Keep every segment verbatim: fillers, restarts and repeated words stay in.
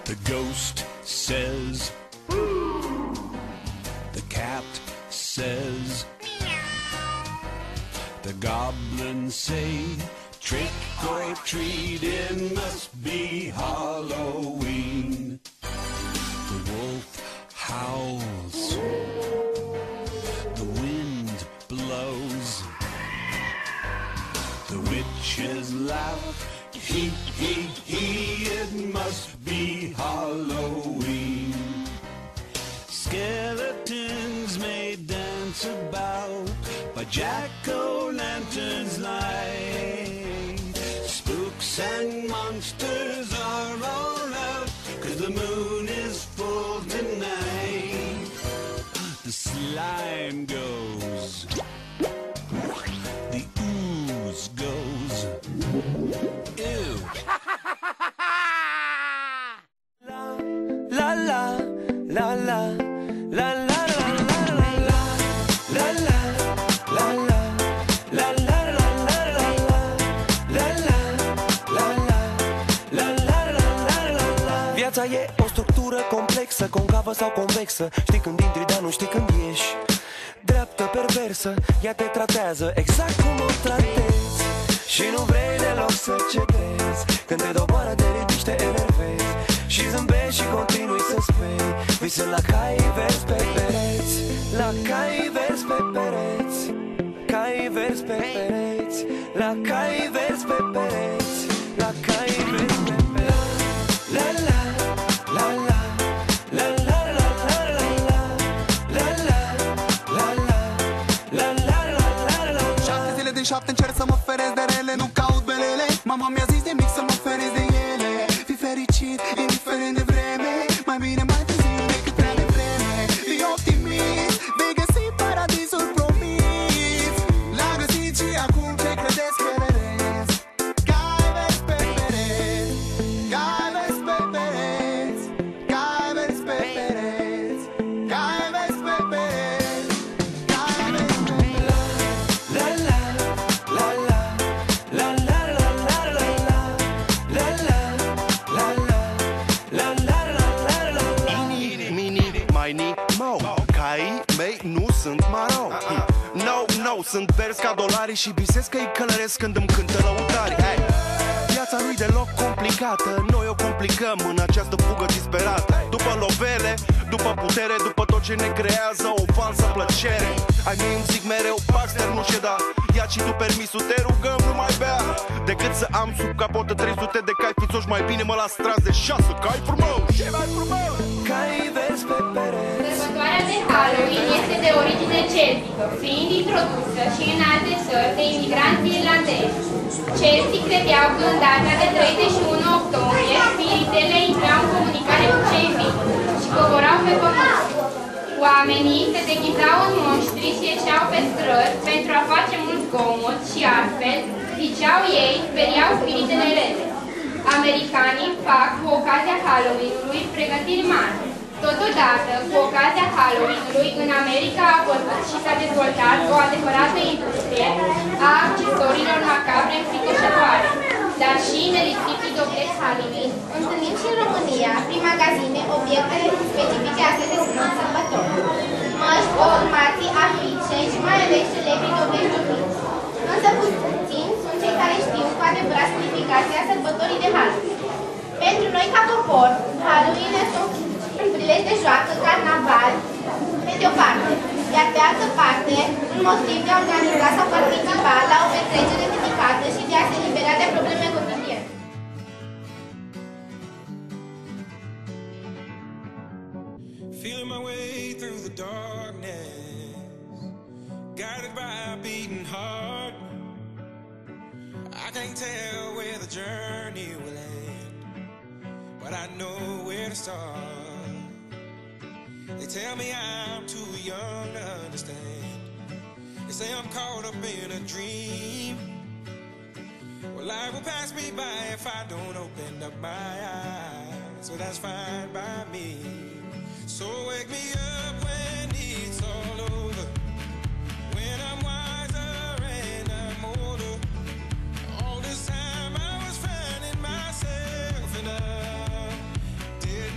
The ghost says, the cat says, the goblins say, trick or treat, it must be Halloween. The wolf howls, the wind blows, the witches laugh, he, he, he, it must be Halloween. Skeletons may dance about by jack-o'-lanterns light. Spooks and monsters are all out, 'cause the moon is full tonight. The slime goes, the ooze goes, ew. La la la la la la la viața e o structură complexă, concavă sau convexă. Știi când intri, dar nu știi când ieși. Dreaptă, perversă, ea te tratează exact cum o tratezi. Și nu vrei deloc să cedezi. Când te doboară, te ridici, te enervezi. Și zâmbești și continui să speri. Visând la cai verzi pe pereți, la cai verzi pe pereți, cai verzi pe pereți, la cai verzi pe pereți, la cai verzi pe pereți. La la la la la la la la la la la la la la. Șapte zile din șapte încerc să mă feresc de rele, nu caut belele. Mama mi-a zis de mic să mă feresc de ele. Fii fericit, indiferent de vreme. Mai bine mai târziu decât prea devreme. Fii optimist, vei găsi paradisul promis. L-a găsit și acum ce credeți că vedeți? Cai verzi pe pereți, cai verzi pe pereți, cai verzi pe pereți, cai verzi pe pereți, cai verzi pe pereți. La la la la la la la la la la la la la la la la. Mini, mini, mini, mo. Caii mei nu sunt maro. No, no, sunt verzi ca dolari și visez că îi călăresc când îmi cântă lăutari. Hey. Viața nu-i deloc complicată, noi o complicăm în această fugă disperată. După lovele, după putere, după tot ce ne creează o falsă plăcere. Ai mei îmi zic mereu, Baxter, nu ședa. Ia și tu permisul, te rugăm, nu mai bea. Decât să am sub capotă trei sute de cai fițoși, mai bine mă las tras de șase cai frumos. Ce mai frumos? Cai vezi pe pereți. Sărbătoarea de Halloween este de origine celtică, fiind introdusă și în alte țări de imigranți irlandezi. Celtii credeau că în data de treizeci și unu octombrie, spiritele intrau în comunicare cu cei vii și coborau pe pământ. Oamenii se deghizau în monștri și ieșeau pe străzi pentru a face mult zgomot și astfel, ziceau ei, speriau spiritele rele. Americanii fac cu ocazia Halloween-ului pregătiri mari. Totodată, cu ocazia Halloween-ului, în America a apărut și s-a dezvoltat o adevărată industrie a accesoriilor macabre înfricoșătoare, dar și nelipsiții dobleți Halloween. Întâlnim și în România, prin magazine, obiecte specifice astăzi de sărbători. Măști, formații, afișe și mai ales celebri dobleți ciupiți. Însă puțin sunt cei care știu cu adevărat semnificația sărbătorii de Halloween. Pentru noi, ca popor, Halloween este un prilej de joacă, carnaval, pe de o parte, iar pe altă parte, un motiv de a organiza sau participa la o petrecere dedicată și de a se libera de probleme cotidiene. Feeling my way through the darkness, guided by a beating heart. I can't tell where the journey will end, but I know where to start. They tell me I'm too young to understand. They say I'm caught up in a dream. Well, life will pass me by if I don't open up my eyes. So that's fine by me. So wake me up when it's all over, when I'm wiser and I'm older. All this time I was finding myself and I didn't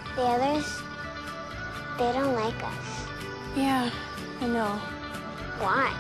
The others, they don't like us. Yeah, I know. Why?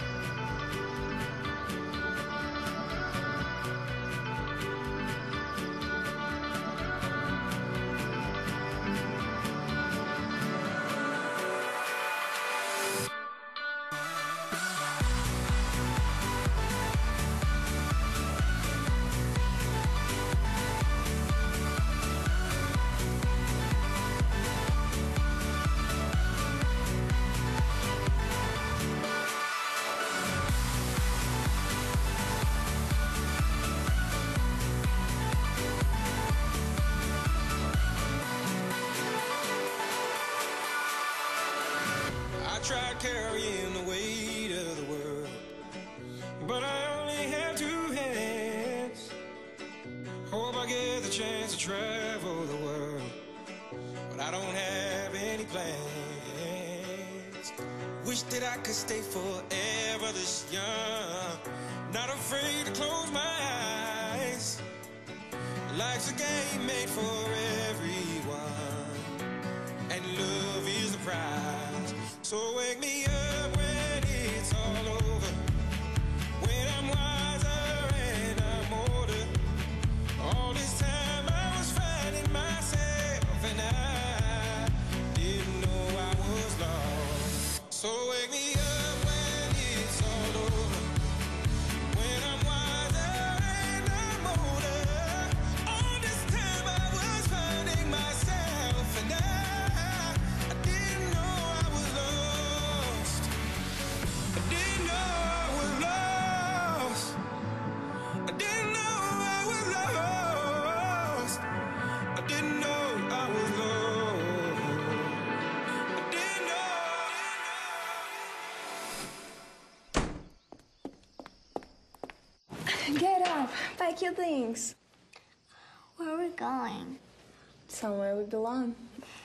I tried carrying the weight of the world, but I only have two hands. Hope I get the chance to travel the world, but I don't have any plans. Wish that I could stay forever this young, not afraid to close my eyes. Life's a game made for everyone, and love is the prize. So wake me up when it's all over, when I'm wiser and I'm older. All this time I was finding myself, and I didn't know I was lost. So wake me up when it's all over, when I'm wiser and I'm older. All this time I was finding myself, and I, I didn't know I was lost. I didn't know I was lost. I didn't know I was lost. I didn't know I was lost. I didn't know. Get up, pack your things. Where are we going? Somewhere we belong.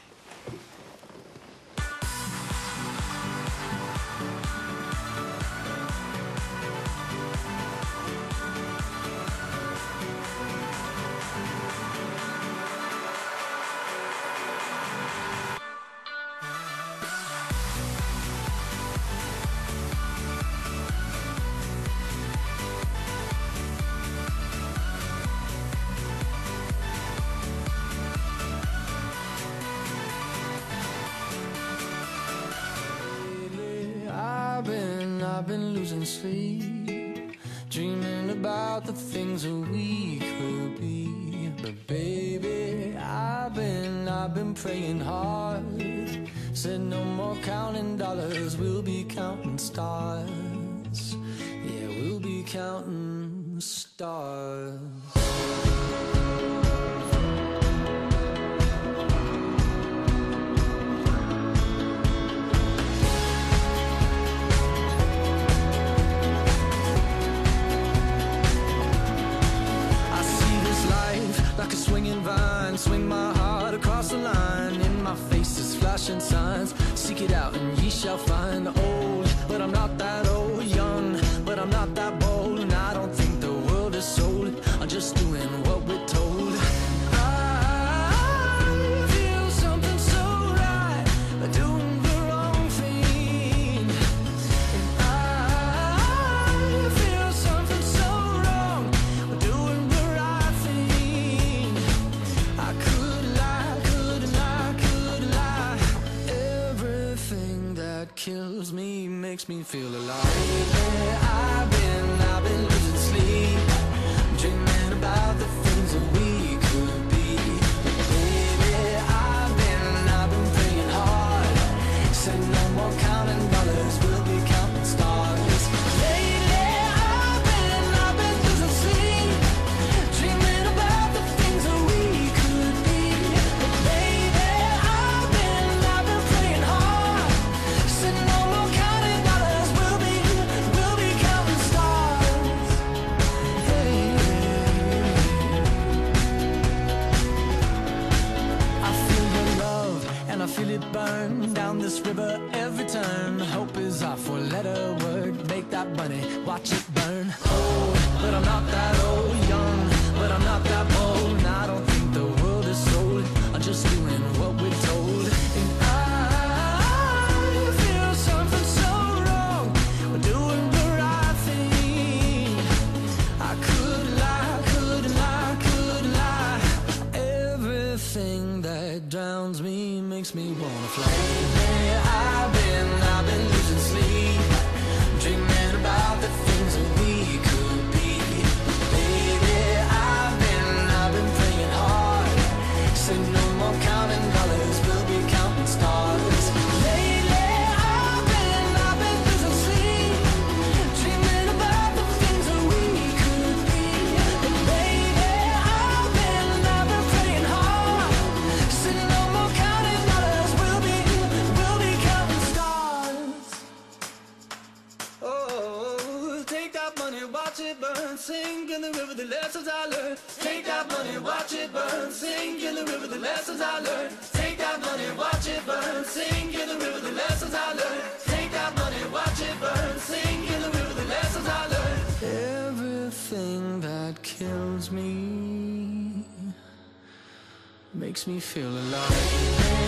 I've been, I've been losing sleep, dreaming about the things that we could be. But baby, I've been, I've been praying hard. Said no more counting dollars, we'll be counting stars. Yeah, we'll be counting stars. Like a swinging vine, swing my heart across the line. In my face is flashing signs. Seek it out and ye shall find. Old, but I'm not that old. Young, but I'm not that bold. And I don't think the world is sold. I'm just doing what we're told. I feel something so right, doing the wrong thing. And I feel something so wrong, doing the right thing. I could lie, could lie, could lie. Everything that kills me makes me feel alive. Lately, I've been, I've been losing sleep, dreaming about the things that we could be. Baby, I've been, I've been praying hard. Said no more counting dollars, we'll be counting stars. Lately, I've been, I've been losing sleep, dreaming about the things that we could be. But baby, I've been, I've been praying hard. Said no more counting dollars, we'll be, we'll be counting stars. Hey. I feel your love and I feel it burn down this river every turn. Hope is our four-letter word. Make that money, watch it burn. Old, but I'm not that old. Young, but I'm not that bold. And I don't think the world is sold. I'm just doing what me, makes me wanna fly. Lately I've been, I've been losing sleep, dreaming about the things that we could be. Baby, I've been, I've been praying hard. Say no more counting dollars, we'll be counting stars. Lately I've been, I've been losing sleep, dreaming about the things that we could be. But baby, I've been, I've been praying hard. Say no more counting dollars, we'll be, we'll be counting stars. Oh, take that money, watch it burn, sink in the river, the lessons I learned. Take that money, watch it burn, sink in the river, the lessons I learned. Take that money, watch it burn, sink in the river, the lessons I learned. Take that money, watch it burn, sink in the river, the lessons I learned. Everything that kills me makes me feel alive.